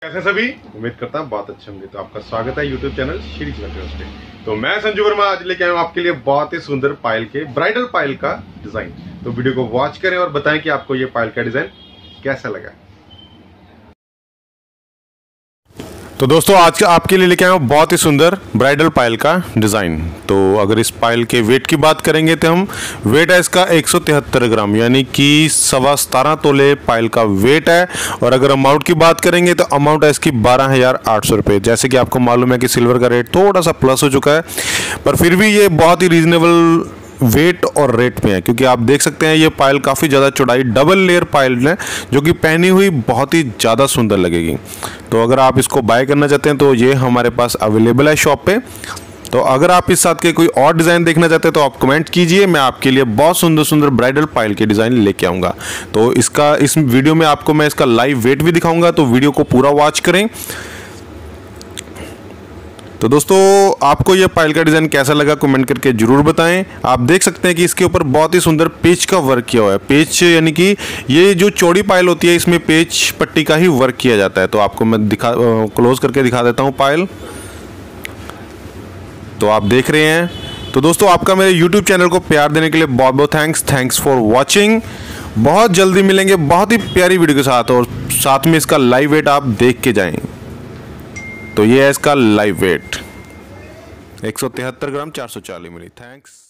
कैसे सभी, उम्मीद करता हूँ बहुत अच्छे होंगे। तो आपका स्वागत है यूट्यूब चैनल श्री पे। तो मैं संजू वर्मा आज लेके आया हूँ आपके लिए बहुत ही सुंदर पायल के ब्राइडल पायल का डिजाइन। तो वीडियो को वॉच करें और बताएं कि आपको ये पायल का डिजाइन कैसा लगा। तो दोस्तों आज आपके लिए लेके आया हूँ बहुत ही सुंदर ब्राइडल पायल का डिज़ाइन। तो अगर इस पायल के वेट की बात करेंगे तो हम वेट है इसका 173 ग्राम यानी कि 17.25 तोले पायल का वेट है। और अगर अमाउंट की बात करेंगे तो अमाउंट है इसकी 12,800 रुपये। जैसे कि आपको मालूम है कि सिल्वर का रेट थोड़ा सा प्लस हो चुका है, पर फिर भी ये बहुत ही रीजनेबल वेट और रेट में है, क्योंकि आप देख सकते हैं ये पायल काफ़ी ज़्यादा चौड़ाई डबल लेयर पायल है जो कि पहनी हुई बहुत ही ज़्यादा सुंदर लगेगी। तो अगर आप इसको बाय करना चाहते हैं तो ये हमारे पास अवेलेबल है शॉप पे। तो अगर आप इस साथ के कोई और डिज़ाइन देखना चाहते हैं तो आप कमेंट कीजिए, मैं आपके लिए बहुत सुंदर सुंदर ब्राइडल पायल के डिज़ाइन लेके आऊँगा। तो इस वीडियो में आपको मैं इसका लाइव वेट भी दिखाऊँगा, तो वीडियो को पूरा वॉच करें। तो दोस्तों आपको ये पायल का डिज़ाइन कैसा लगा कमेंट करके ज़रूर बताएं। आप देख सकते हैं कि इसके ऊपर बहुत ही सुंदर पेच का वर्क किया हुआ है। पेच यानी कि ये जो चौड़ी पायल होती है इसमें पेच पट्टी का ही वर्क किया जाता है। तो आपको मैं क्लोज करके दिखा देता हूँ पायल, तो आप देख रहे हैं। तो दोस्तों आपका मेरे यूट्यूब चैनल को प्यार देने के लिए बहुत बहुत थैंक्स फॉर वॉचिंग। बहुत जल्दी मिलेंगे बहुत ही प्यारी वीडियो के साथ, और साथ में इसका लाइव वेट आप देख के जाएँ। तो ये है इसका लाइव वेट 173 ग्राम 440 मिली। थैंक्स।